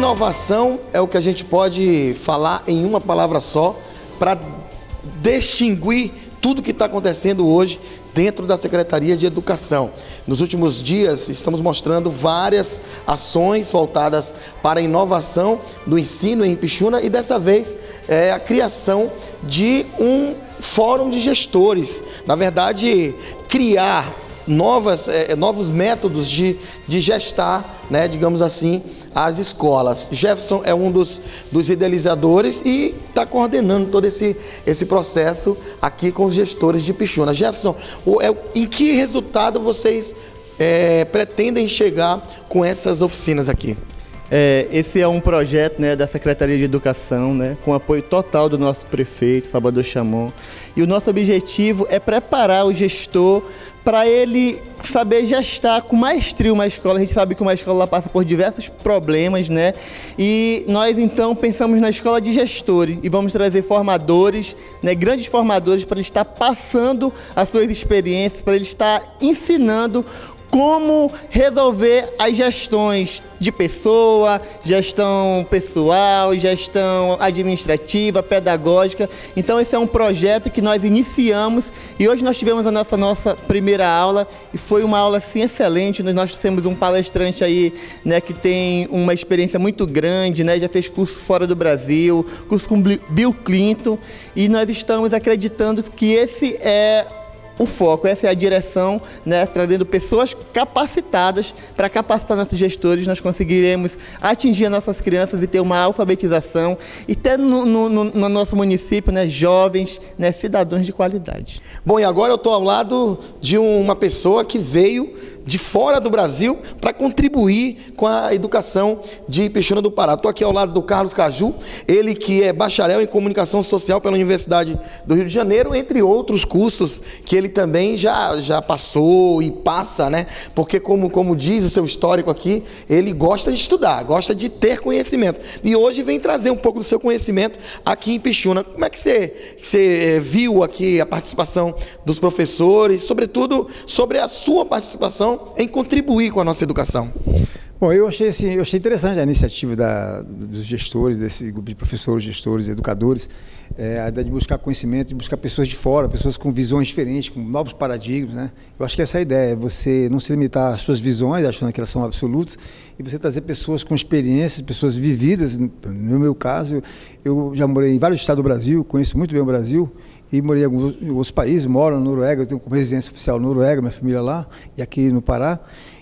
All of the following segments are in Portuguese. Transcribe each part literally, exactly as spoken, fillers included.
Inovação é o que a gente pode falar em uma palavra só para distinguir tudo que está acontecendo hoje dentro da Secretaria de Educação. Nos últimos dias estamos mostrando várias ações voltadas para a inovação do ensino em Ipixuna e dessa vez é a criação de um fórum de gestores. Na verdade, criar novas, é, novos métodos de, de gestar, né, digamos assim, as escolas. Jefferson é um dos, dos idealizadores e está coordenando todo esse, esse processo aqui com os gestores de Ipixuna. Jefferson, o, é, em que resultado vocês é, pretendem chegar com essas oficinas aqui? É, esse é um projeto, né, da Secretaria de Educação, né, com apoio total do nosso prefeito, Salvador Chamon. E o nosso objetivo é preparar o gestor para ele saber gestar com maestria uma escola. A gente sabe que uma escola passa por diversos problemas, né? E nós, então, pensamos na escola de gestores e vamos trazer formadores, né, grandes formadores, para ele estar passando as suas experiências, para ele estar ensinando como resolver as gestões de pessoa, gestão pessoal, gestão administrativa, pedagógica. Então esse é um projeto que nós iniciamos e hoje nós tivemos a nossa, nossa primeira aula e foi uma aula assim, excelente. Nós temos um palestrante aí, né, que tem uma experiência muito grande, né, já fez curso fora do Brasil, curso com Bill Clinton, e nós estamos acreditando que esse é o foco, essa é a direção, né, trazendo pessoas capacitadas para capacitar nossos gestores. Nós conseguiremos atingir as nossas crianças e ter uma alfabetização e ter no, no, no nosso município, né, jovens, né, cidadãos de qualidade. Bom, e agora eu estou ao lado de uma pessoa que veio de fora do Brasil para contribuir com a educação de Ipixuna do Pará. Estou aqui ao lado do Carlos Caju, ele que é bacharel em comunicação social pela Universidade do Rio de Janeiro, entre outros cursos que ele também já, já passou e passa, né? Porque como, como diz o seu histórico aqui, ele gosta de estudar, gosta de ter conhecimento. E hoje vem trazer um pouco do seu conhecimento aqui em Ipixuna. Como é que você, você viu aqui a participação dos professores, sobretudo sobre a sua participação em contribuir com a nossa educação? Bom, eu achei, assim, eu achei interessante a iniciativa da, dos gestores, desse grupo de professores, gestores, educadores, é, a ideia de buscar conhecimento, de buscar pessoas de fora, pessoas com visões diferentes, com novos paradigmas, né? Eu acho que essa é a ideia, você não se limitar às suas visões, achando que elas são absolutas, e você trazer pessoas com experiências, pessoas vividas. No meu caso, eu já morei em vários estados do Brasil, conheço muito bem o Brasil, e morei em alguns outros países, moro na Noruega, eu tenho como residência oficial na Noruega, minha família lá, e aqui no Pará.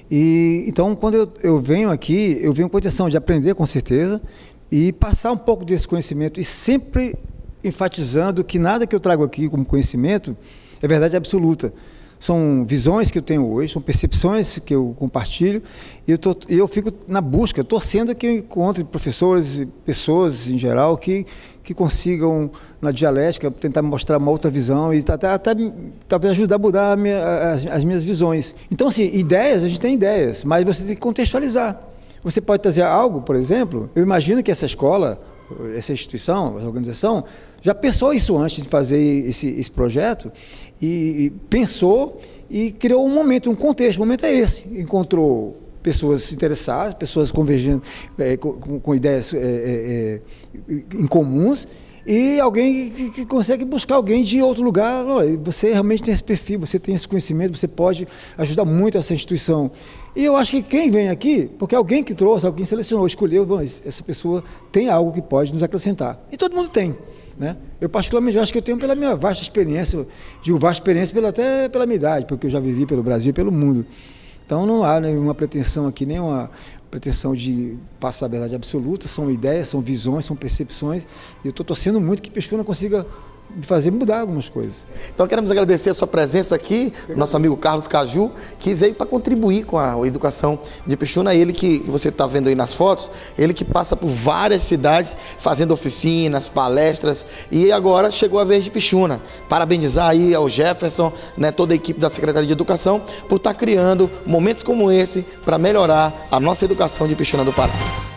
E, então, quando eu, eu venho aqui, eu venho com a intenção de aprender, com certeza, e passar um pouco desse conhecimento, e sempre enfatizando que nada que eu trago aqui como conhecimento é verdade absoluta. São visões que eu tenho hoje, são percepções que eu compartilho, e eu, tô, eu fico na busca, torcendo que eu encontre professores, pessoas em geral, que, que consigam, na dialética, tentar mostrar uma outra visão e até, até talvez ajudar a mudar a minha, as, as minhas visões. Então, assim, ideias, a gente tem ideias, mas você tem que contextualizar. Você pode trazer algo, por exemplo, eu imagino que essa escola, essa instituição, essa organização, já pensou isso antes de fazer esse, esse projeto e, e pensou e criou um momento, um contexto. O momento é esse. Encontrou pessoas interessadas, pessoas convergindo é, com, com ideias é, é, incomuns e alguém que, que consegue buscar alguém de outro lugar. Olha, você realmente tem esse perfil, você tem esse conhecimento, você pode ajudar muito essa instituição. E eu acho que quem vem aqui, porque alguém que trouxe, alguém selecionou, escolheu, bom, essa pessoa tem algo que pode nos acrescentar. E todo mundo tem, né? Eu particularmente acho que eu tenho pela minha vasta experiência, digo vasta experiência pela, até pela minha idade, porque eu já vivi pelo Brasil e pelo mundo. Então não há nenhuma pretensão aqui, nenhuma pretensão de passar a verdade absoluta, são ideias, são visões, são percepções, e eu estou torcendo muito que Ipixuna consiga me fazer mudar algumas coisas. Então queremos agradecer a sua presença aqui, nosso amigo Carlos Caju, que veio para contribuir com a educação de Ipixuna. Ele que você está vendo aí nas fotos, ele que passa por várias cidades fazendo oficinas, palestras, e agora chegou a vez de Ipixuna. Parabenizar aí ao Jefferson, né, toda a equipe da Secretaria de Educação por estar criando momentos como esse para melhorar a nossa educação de Ipixuna do Pará.